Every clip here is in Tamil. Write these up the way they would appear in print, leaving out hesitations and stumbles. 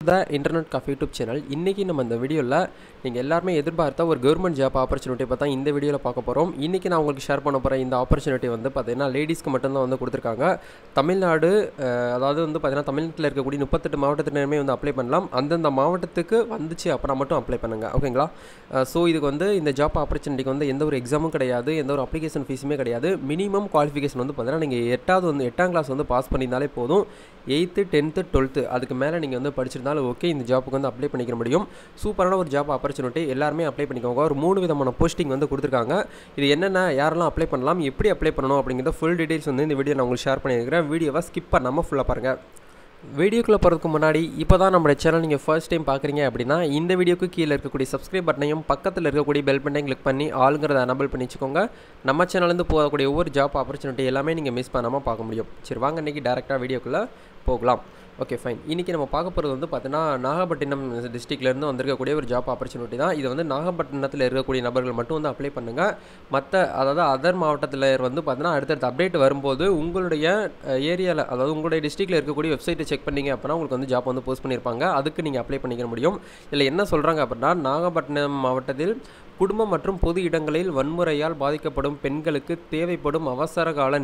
த இன்டர்நெட் கஃபே யூடியூப் சேனல். இன்றைக்கி நம்ம இந்த வீடியோவில் நீங்கள் எல்லாருமே எதிர்பார்த்த ஒரு கவர்மெண்ட் ஜாப் ஆப்பர்ச்சுனிட்டி பார்த்தா இந்த வீடியோவில் பார்க்க போகிறோம். இன்றைக்கி நான் உங்களுக்கு ஷேர் பண்ண போகிற இந்த ஆப்பர்ச்சுனிட்டி வந்து பார்த்திங்கன்னா லேடிஸ்க்கு மட்டும்தான் வந்து கொடுத்துருக்காங்க. தமிழ்நாடு அதாவது வந்து பார்த்திங்கன்னா தமிழ்நாட்டில் இருக்கக்கூடிய 38 மாவட்டத்தினருமே வந்து அப்ளை பண்ணலாம். அந்தந்த மாவட்டத்துக்கு வந்துச்சு அப்புறம் மட்டும் அப்ளை பண்ணுங்கள், ஓகேங்களா? ஸோ இதுக்கு வந்து இந்த ஜாப் ஆப்பர்ச்சுனிட்டிக்கு வந்து எந்த ஒரு எக்ஸாமும் கிடையாது, எந்த ஒரு அப்ளிகேஷன் ஃபீஸுமே கிடையாது. மினிமம் குவாலிஃபிகேஷன் வந்து பார்த்திங்கன்னா நீங்கள் 8ஆம் கிளாஸ் வந்து பாஸ் பண்ணியிருந்தாலே போதும். 8th 10th 12th அதுக்கு மேலே நீங்கள் வந்து படிச்சிருந்தாலும் ஓகே, இந்த ஜாப்புக்கு வந்து அப்ளை பண்ணிக்க முடியும். சூப்பரான ஒரு ஜாப் ஆப்பர்ச்சுனிட்டி, எல்லாருமே அப்ளை பண்ணிக்கோங்க. ஒரு 3 விதமான போஸ்டிங் வந்து கொடுத்துருக்காங்க. இது என்னென்ன, யாரெல்லாம் அப்ளை பண்ணலாம், எப்படி அப்ளை பண்ணணும் அப்படிங்கிறத ஃபுல் டீடைல்ஸ் வந்து இந்த வீடியோ நான் உங்களுக்கு ஷேர் பண்ணியிருக்கிறேன். வீடியோவை ஸ்கிப் பண்ணாமல் ஃபுல்லாக பாருங்கள். வீடியோக்குள்ளே போகிறதுக்கு முன்னாடி இப்போ தான் நம்மளோட சேனல் நீங்கள் ஃபர்ஸ்ட் டைம் பார்க்குறீங்க அப்படின்னா இந்த வீடியோக்கு கீழே இருக்கக்கூடிய சப்ஸ்கிரைப் பட்டனையும் பக்கத்தில் இருக்கக்கூடிய பெல் பட்டனையும் கிளிக் பண்ணி ஆளுங்கிறத எனபிள் பண்ணி வச்சுக்கோங்க. நம்ம சேனல்லேருந்து போகக்கூடிய ஒவ்வொரு ஜாப் ஆப்பர்ச்சுனிட்டி எல்லாமே நீங்கள் மிஸ் பண்ணாமல் பார்க்க முடியும். சரி வாங்க, இன்றைக்கி டேரெக்டாக வீடியோக்குள்ளே போகலாம். Okay fine. இன்றைக்கி நம்ம பார்க்க போகிறது வந்து பார்த்தீங்கன்னா நாகப்பட்டினம் டிஸ்ட்ரிக்ட்லேருந்து வந்திருக்கக்கூடிய ஒரு ஜாப் ஆப்பர்ச்சுனிட்டி தான். இது வந்து நாகப்பட்டினத்தில் இருக்கக்கூடிய நபர்கள் மட்டும் வந்து அப்ளை பண்ணுங்கள். அதாவது அதர் மாவட்டத்தில் வந்து பார்த்தீங்கன்னா அடுத்தடுத்த அப்டேட் வரும்போது உங்களுடைய ஏரியாவில், அதாவது உங்களுடைய டிஸ்ட்ரிக்ட்டில் இருக்கக்கூடிய வெப்சைட்டை செக் பண்ணிங்க அப்படின்னா உங்களுக்கு வந்து ஜாப் வந்து போஸ்ட் பண்ணியிருப்பாங்க. அதுக்கு நீங்கள் அப்ளை பண்ணிக்க முடியும். இதில் என்ன சொல்கிறாங்க அப்படின்னா, நாகப்பட்டினம் மாவட்டத்தில் குடும்பம் மற்றும் பொது இடங்களில் வன்முறையால் பாதிக்கப்படும் பெண்களுக்கு தேவைப்படும் அவசர கால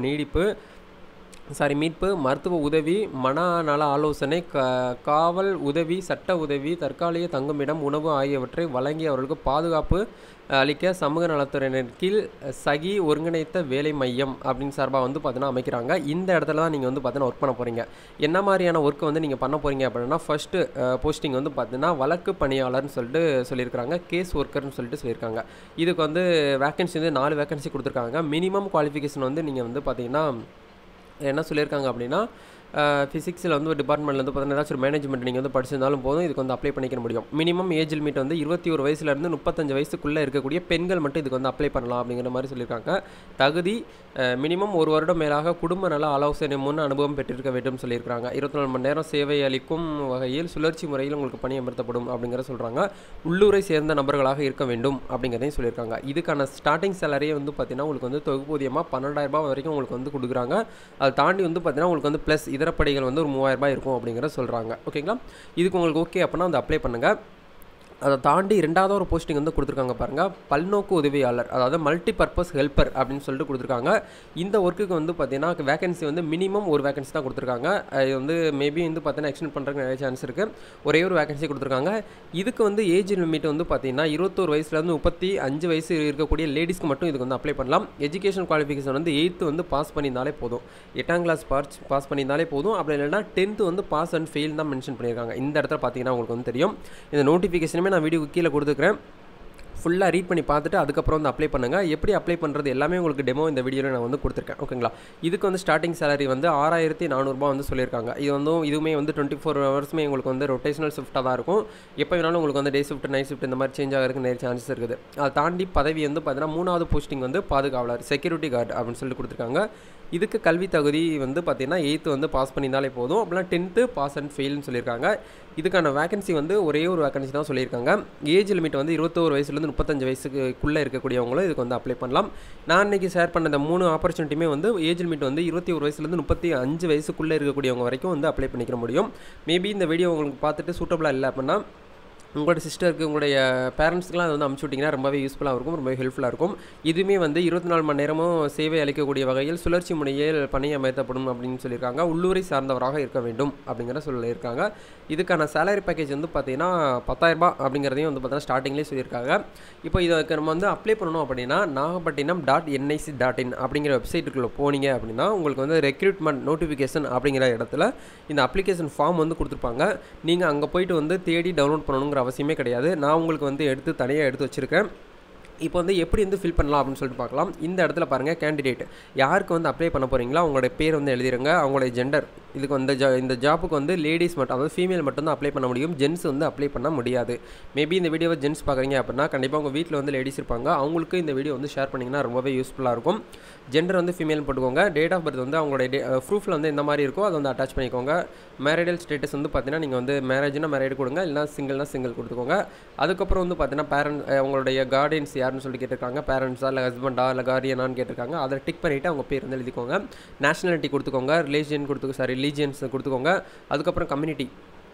மீட்பு, மருத்துவ உதவி, மனநல ஆலோசனை, காவல் உதவி, சட்ட உதவி, தற்காலிக தங்குமிடம், உணவு ஆகியவற்றை வழங்கி அவர்களுக்கு பாதுகாப்பு அளிக்க சமூக நலத்துறையினர் கீழ் சகி ஒருங்கிணைத்த வேலை மையம் அப்படின்னு சார்பாக வந்து பார்த்தீங்கன்னா அமைக்கிறாங்க. இந்த இடத்துல தான் நீங்கள் வந்து பார்த்தீங்கன்னா ஒர்க் பண்ண போகிறீங்க. என்ன மாதிரியான ஒர்க்கு வந்து நீங்கள் பண்ண போகிறீங்க அப்படின்னா, ஃபஸ்ட்டு போஸ்டிங் வந்து பார்த்தீங்கன்னா வழக்கு பணியாளர்னு சொல்லிட்டு சொல்லியிருக்காங்க, கேஸ் ஒர்க்கர்னு சொல்லிட்டு சொல்லியிருக்காங்க. இதுக்கு வந்து வேக்கன்சி வந்து 4 வேக்கன்சி கொடுத்துருக்காங்க. மினிமம் குவாலிஃபிகேஷன் வந்து நீங்கள் வந்து பார்த்தீங்கன்னா என்ன சொல்லியிருக்காங்க அப்படின்னா, ஃபிசிக்ஸில் வந்து ஒரு டிபார்ட்மெண்ட்டில் வந்து பார்த்தீங்கன்னா ஏதாச்சும் ஒரு மேனேஜ்மெண்ட் நீங்கள் வந்து படிச்சிருந்தாலும் போதும், இதுக்கு வந்து அப்ளை பண்ணிக்க முடியும். மினிமம் ஏஜ் லிமிட் வந்து 21 வயசுலேருந்து 35 வயசுக்குள்ளே இருக்கக்கூடிய பெண்கள் மட்டும் இதுக்கு வந்து அப்ளை பண்ணலாம் அப்படிங்கிற மாதிரி சொல்லியிருக்காங்க. தகுதி மினிமம் 1 வருடம் மேலாக குடும்ப நல ஆலோசனை முன் அனுபவம் பெற்றிருக்க வேண்டும் சொல்லியிருக்காங்க. 24 மணி நேரம் சேவை அளிக்கும் வகையில் சுழற்சி முறையில் உங்களுக்கு பணி அமர்த்தப்படும் அப்படிங்கிற சொல்கிறாங்க. உள்ளூரை சேர்ந்த நபர்களாக இருக்க வேண்டும் அப்படிங்கிறதையும் சொல்லியிருக்காங்க. இதுக்கான ஸ்டார்டிங் சேலரியே வந்து பார்த்தீங்கன்னா உங்களுக்கு வந்து தொகுப்பூதியமாக 12,000 ரூபாய் வரைக்கும் உங்களுக்கு வந்து கொடுக்குறாங்க. அதை தாண்டி வந்து பார்த்தீங்கன்னா உங்களுக்கு வந்து ப்ளஸ் இதரப்படிகள் வந்து ஒரு 3000 ரூபாய் இருக்கும் அப்படிங்கிற சொல்கிறாங்க, ஓகேங்களா? இதுக்கு உங்களுக்கு ஓகே அப்படின்னா வந்து அப்ளை பண்ணுங்கள். அதை தாண்டி 2வது ஒரு போஸ்டிங் வந்து கொடுத்துருக்காங்க பாருங்கள், பல்நோக்கு உதவியாளர், அதாவது மல்டி பர்பஸ் ஹெல்ப்பர் அப்படின்னு சொல்லிட்டு கொடுத்துருக்காங்க. இந்த ஒர்க்குக்கு வந்து பார்த்தீங்கன்னா வேகன்சி வந்து மினிமம் ஒரு வேகன்சி தான் கொடுத்துருக்காங்க. இது வந்து மேபி வந்து பார்த்தீங்கன்னா எக்ஸ்டெண்ட் பண்ணுறதுக்கு நிறைய சான்ஸ் இருக்குது. ஒரே ஒரு வேகன்சி கொடுத்துருக்காங்க. இதுக்கு வந்து ஏஜ் லிமிட் வந்து பார்த்தீங்கன்னா 21 வயசுலேருந்து 35 வயசு இருக்கக்கூடிய லேடிஸ்க்கு மட்டும் இதுக்கு வந்து அப்ளை பண்ணலாம். எஜுகேஷன் குவாலிஃபிகேஷன் வந்து 8th வந்து பாஸ் பண்ணியிருந்தாலே போதும், 8ஆம் கிளாஸ் பாஸ் பண்ணியிருந்தாலே போதும். அப்படி இல்லைன்னா 10th வந்து பாஸ் அண்ட் ஃபெயில் தான் மென்ஷன் பண்ணியிருக்காங்க. இந்த இடத்துல பார்த்தீங்கன்னா உங்களுக்கு வந்து தெரியும். இந்த நோட்டிஃபிகேஷனுமே நான் வீடியோக்கு கீழே கொடுத்துக்கிறேன். ஃபுல்லாக ரீட் பண்ணி பார்த்துட்டு அதுக்கப்புறம் வந்து அப்ளை பண்ணுங்கள். எப்படி அப்ளை பண்ணுறது எல்லாமே உங்களுக்கு டெமோ இந்த வீடியோவில் நான் வந்து கொடுத்துருக்கேன், ஓகேங்களா? இதுக்கு வந்து ஸ்டார்டிங் சேலரி வந்து 6,400 ரூபாய் வந்து சொல்லியிருக்காங்க. இதுவுமே வந்து 24 ஹவர்ஸுமே உங்களுக்கு வந்து ரொட்டேஷனல் ஷிஃப்ட்டாக தான் இருக்கும். எப்போ வேணாலும் உங்களுக்கு வந்து டே ஷிஃப்ட் நைட் ஷிஃப்ட் இந்த மாதிரி சேஞ்ச் ஆகிறதுக்கு நிறைய சான்சஸ் இருக்குது. அதை தாண்டி பதவி வந்து பார்த்தீங்கன்னா 3வது போஸ்டிங் வந்து பாதுகாவலர், செக்யூரிட்டி கார்டு அப்படின்னு சொல்லிட்டு கொடுத்துருக்காங்க. இதுக்கு கல்வி தகுதி வந்து பார்த்தீங்கன்னா 8th வந்து பாஸ் பண்ணியிருந்தாலே போதும், அப்படின்னா 10th பாஸ் அண்ட் ஃபெயில்னு சொல்லியிருக்காங்க. இதுக்கான வேகன்சி வந்து ஒரே ஒரு வேகன்சி தான் சொல்லியிருக்காங்க. ஏஜ் லிமிட் வந்து 21 வயசுலேருந்து 35 வயசுக்குள்ளே இருக்கக்கூடியவங்களும் இதுக்கு வந்து அப்ளை பண்ணலாம். நான் இன்றைக்கி ஷேர் பண்ண இந்த 3 ஆப்பர்ச்சுனிட்டியுமே வந்து ஏஜ் லிமிட் வந்து 21 வயசுலேருந்து 35 வயசுக்குள்ளே இருக்கக்கூடியவங்க வரைக்கும் வந்து அப்ளை பண்ணிக்க முடியும். மேபி இந்த வீடியோ உங்களுக்கு பார்த்துட்டு சூட்டபுளாக இல்லை அப்படின்னா உங்களோட சிஸ்டருக்கு, உங்களுடைய பேரண்ட்ஸ்க்குலாம் அதை வந்து அனுப்பிச்சு விட்டிங்கன்னா ரொம்பவே யூஸ்ஃபுல்லாக இருக்கும், ரொம்பவே ஹெல்ப்ஃபுல்லாக இருக்கும். இதுவுமே வந்து 24 மணி நேரமும் சேவை அளிக்கக்கூடிய வகையில் சுழற்சி முறையில் பணி அமர்த்தப்படும் அப்படின்னு சொல்லியிருக்காங்க. உள்ளூரை சார்ந்தவராக இருக்க வேண்டும் அப்படிங்கிற சொல்லியிருக்காங்க. இதுக்கான சேலரி பேக்கேஜ் வந்து பார்த்தீங்கன்னா 10,000 ரூபாய் அப்படிங்கிறதையும் வந்து பார்த்தீங்கன்னா ஸ்டார்டிங்லேயே சொல்லியிருக்காங்க. இப்போ இதுக்கு நம்ம வந்து அப்ளை பண்ணணும் அப்படின்னா நாகப்பட்டினம்.nic.in அப்படிங்கிற வெப்சைட்டுக்குள்ளே போனீங்க அப்படின்னா உங்களுக்கு வந்து ரெக்ரூட்மெண்ட் நோட்டிஃபிகேஷன் அப்படிங்கிற இடத்துல இந்த அப்ளிகேஷன் ஃபார்ம் வந்து கொடுத்துருப்பாங்க. நீங்கள் அங்கே போய்ட்டு வந்து தேடி டவுன்லோட் பண்ணணுங்கிற அவசியமே கிடையாது. நான் உங்களுக்கு வந்து தனியாக எடுத்து வச்சுருக்கேன். இப்போ வந்து எப்படி வந்து ஃபில் பண்ணலாம் அப்படின்னு சொல்லிட்டு பார்க்கலாம். இந்த இடத்துல பாருங்கள், கேண்டிடேட் யாருக்கு வந்து அப்ளை பண்ண போகிறீங்களா அவங்களோட பேர் வந்து எழுதிடுங்க. அவங்களுடைய ஜெண்டர், இதுக்கு வந்து இந்த ஜாப்புக்கு வந்து லேடிஸ் மட்டும், அதாவது ஃபீமேல் மட்டும் தான் அப்ளை பண்ண முடியும், ஜென்ஸ் வந்து அப்ளை பண்ண முடியாது. மேபி இந்த வீடியோவை ஜென்ஸ் பார்க்குறீங்க அப்படின்னா கண்டிப்பாக உங்கள் வீட்டில் வந்து லேடிஸ் இருப்பாங்க, அவங்களுக்கு இந்த வீடியோ வந்து ஷேர் பண்ணிங்கன்னா ரொம்பவே யூஸ்ஃபுல்லாக இருக்கும். ஜெண்டர் வந்து ஃபீமேல் போட்டுக்கோங்க. டேட் ஆஃப் பர்த் வந்து அவங்களுடைய ப்ரூஃபில் வந்து இந்த மாதிரி இருக்கோ அதை வந்து அட்டாச் பண்ணிக்கோங்க. மேரிடல் ஸ்டேட்டஸ் வந்து பார்த்தீங்கன்னா நீங்கள் வந்து மேரேஜ்னா மேரேஜ் கொடுங்க, இல்லைனா சிங்கிள்னா சிங்கிள் கொடுத்துக்கோங்க. அதுக்கப்புறம் வந்து பார்த்தீங்கன்னா பேரண்ட், அவங்களுடைய கார்டியன்ஸ் யாருன்னு சொல்லிட்டு கேட்டிருக்காங்க, பேரண்ட்ஸா இல்லை ஹஸ்பண்டா இல்லை கார்டியனான்னு கேட்டிருக்காங்க. அதை டிக் பண்ணிவிட்டு அவங்க பேர் வந்து எழுதிக்கோங்க. நேஷனாலிட்டி கொடுத்துக்கோங்க, ரிலீஜியன்ஸ் கொடுத்துக்கோங்க. அதுக்கப்புறம் கம்யூனிட்டி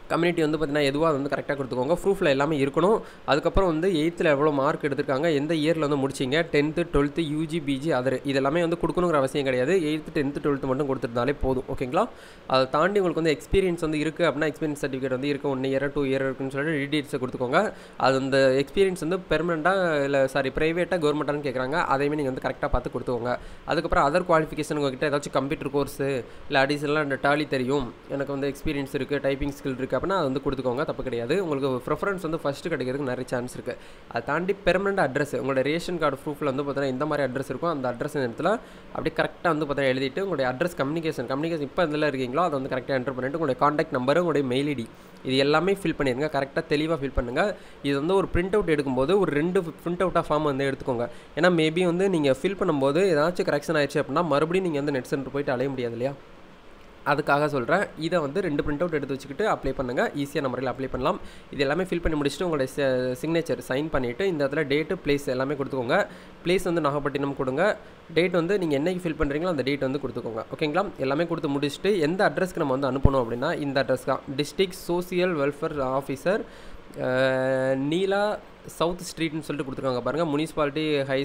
கம்யூனிட்டி வந்து பார்த்தீங்கன்னா எதுவாக வந்து கரெக்டாக கொடுத்துக்கோங்க. ப்ரூஃபில் எல்லாமே இருக்கணும். அதுக்கப்புறம் வந்து 8th எவ்வளோ மார்க் எடுத்திருக்காங்க, எந்த இயரில் வந்து முடிச்சிங்க, 10th 12th UG PG other இதெல்லாமே வந்து கொடுக்கணுங்கிற அவசியம் கிடையாது. 8th 10th 12th மட்டும் கொடுத்துருந்தாலே போதும். ஓகேங்களா? அதை தாண்டி உங்களுக்கு வந்து எக்ஸ்பீரியன்ஸ் வந்து இருக்குது அப்படின்னா எக்ஸ்பீரியன்ஸ் சர்டிஃபிகேட் வந்து இருக்குது, 1 இயர் 2 இயர் இருக்குன்னு சொல்லிட்டு டீட்டெயில்ஸை கொடுத்துக்கோங்க. அது அந்த எக்ஸ்பீரியன்ஸ் வந்து பெர்மனெண்ட்டாக இல்லை ப்ரைவேட்டாக கவர்மெண்ட்டானு கேட்குறாங்க, அதையுமே நீங்கள் வந்து கரெக்டாக பார்த்து கொடுத்துக்கோங்க. அதுக்கப்புறம் அதர் குவாலிஃபிகேஷன் உங்கள்கிட்ட ஏதாச்சும் கம்ப்யூட்டர் கோர்ஸு இல்லை அடிஷனலாக இந்த டாலி தெரியும், எனக்கு வந்து எக்ஸ்பீரியன்ஸ் இருக்குது, டைப்பிங் ஸ்கில் இருக்குது அப்படின்னா அது வந்து கொடுத்துக்கோங்க. தப்பு கிடையாது. உங்களுக்கு ப்ரிஃபரன்ஸ் வந்து ஃபஸ்ட்டு கிடைக்கிறதுக்கு நிறைய சான்ஸ் இருக்குது. அதை தாண்டி பெர்மனெண்ட் அட்ரஸ் உங்களோட ரேஷன் கார்டு ப்ரூஃபில் வந்து பார்த்தீங்கன்னா இந்த மாதிரி அட்ரஸ் இருக்கும், அந்த அட்ரஸ் இடத்துல அப்படியே கரெக்டாக வந்து பார்த்தீங்கன்னா எழுதிட்டு உங்களுடைய அட்ரஸ் கம்யூனிகேஷன் இப்போ இதில் இருக்கீங்களோ அதை வந்து கரெக்டாக என்டர் பண்ணிவிட்டு உங்களுடைய காண்டாக்ட் நம்பரு உங்களுடைய மெயில் ஐடி இது எல்லாமே ஃபில் பண்ணிடுங்க. கரெக்டாக தெளிவாக ஃபில் பண்ணுங்கள். இது வந்து ஒரு பிரிண்ட் அவுட் எடுக்கும்போது ஒரு 2 பிரிண்ட் அவுட்டாக ஃபார்ம் வந்து எடுத்துக்கோங்க. ஏன்னா மேபி வந்து நீங்கள் ஃபில் பண்ணும்போது ஏதாச்சும் கரெக்ஷன் ஆயிடுச்சு அப்படின்னா மறுபடியும் நீங்கள் வந்து நெட் சென்டர் போயிட்டு அலைய முடியாது இல்லையா? அதுக்காக சொல்கிறேன். இதை வந்து 2 பிரிண்ட் அவுட் எடுத்து வச்சுக்கிட்டு அப்ளை பண்ணுங்கள். ஈஸியான முறையில் அப்ளை பண்ணலாம். இது எல்லாமே ஃபில் பண்ணி முடிச்சுட்டு உங்களுடைய சிக்னேச்சர் சைன் பண்ணிவிட்டு இந்த இடத்துல டேட்டு பிளேஸ் எல்லாமே கொடுத்துக்கோங்க. பிளேஸ் வந்து நாகப்பட்டினம் கொடுங்க. டேட் வந்து நீங்கள் என்னைக்கு ஃபில் பண்ணுறீங்களோ அந்த டேட் வந்து கொடுத்துக்கோங்க. ஓகேங்களா? எல்லாமே கொடுத்து முடிச்சுட்டு எந்த அட்ரஸ்க்கு நம்ம வந்து அனுப்பணும் அப்படின்னா இந்த அட்ரஸ் தான், district social welfare officer Neela south ஸ்ட்ரீட்னு சொல்லிட்டு கொடுத்துருக்காங்க பாருங்கள். Municipality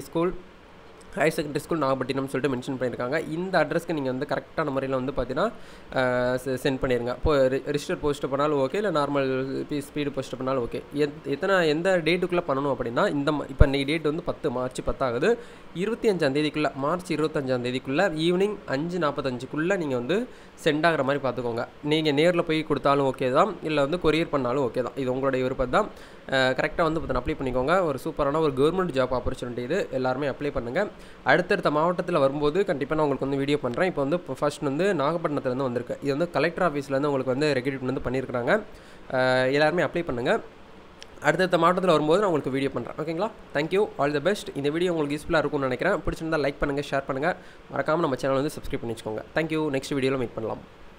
higher secondary school Nagapattinam சொல்லிட்டு மென்ஷன் பண்ணியிருக்காங்க. இந்த அட்ரஸ்க்கு நீங்கள் வந்து கரெக்டான முறையில் வந்து பார்த்தீங்கன்னா சென்ட் பண்ணிடுங்க. இப்போ ரிஜிஸ்டர் போஸ்ட் பண்ணாலும் ஓகே, இல்லை நார்மல் ஸ்பீடு போஸ்ட் பண்ணாலும் ஓகே. எந்த டேட்டுக்குள்ளே பண்ணணும் அப்படின்னா இப்போ இன்றைக்கி டேட் வந்து மார்ச் 10 ஆகுது. 25 மார்ச் 25 ஈவினிங் 5:45 நீங்கள் வந்து சென்ட் ஆகிற மாதிரி பார்த்துக்கோங்க. நீங்கள் நேரில் போய் கொடுத்தாலும் ஓகே தான், இல்லை வந்து கொரியர் பண்ணாலும் ஓகே தான். இது உங்களுடைய விருப்பம் தான். கரெக்டாக வந்து பார்த்தீங்கன்னா அப்ளை பண்ணிக்கோங்க. ஒரு சூப்பரான ஒரு கவர்மெண்ட் ஜாப் ஆப்பர்ச்சுனிட்டி இது. எல்லாருமே அப்ளை பண்ணுங்கள். அடுத்தடுத்த மாவட்டத்தில் வரும்போது கண்டிப்பாக நான் உங்களுக்கு வந்து வீடியோ பண்ணுறேன். இப்போ வந்து ஃபர்ஸ்ட் வந்து நாகப்பட்டினத்துலேருந்து வந்திருக்கு. இது வந்து கலெக்டர் ஆஃபீஸ்லேருந்து உங்களுக்கு வந்து ரெக்ரூட்மெண்ட் வந்து பண்ணியிருக்காங்க. எல்லாருமே அப்ளை பண்ணுங்கள். அடுத்தடுத்த மாவட்டத்தில் வரும்போது நான் உங்களுக்கு வீடியோ பண்ணுறேன். ஓகேங்களா? Thank you, all the best. இந்த வீடியோ உங்களுக்கு யூஸ்ஃபுல்லாக இருக்கும்னு நினைக்கிறேன். பிடிச்சிருந்தால் லைக் பண்ணுங்கள், ஷேர் பண்ணுங்கள். மறக்காமல் நம்ம சேனல் வந்து சப்ஸ்கிரைப் பண்ணி வச்சுக்கோங்க. தேங்க்யூ. நெக்ஸ்ட் வீடியோவில் மீட் பண்ணலாம்.